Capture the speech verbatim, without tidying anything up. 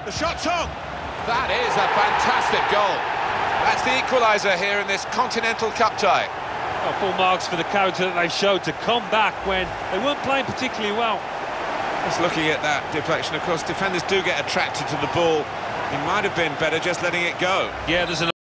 The shot's on. That is a fantastic goal. That's the equaliser here in this Continental Cup tie. Well, full marks for the character that they've showed to come back when they weren't playing particularly well. Just looking at that deflection, of course, defenders do get attracted to the ball. He might have been better just letting it go. Yeah, there's an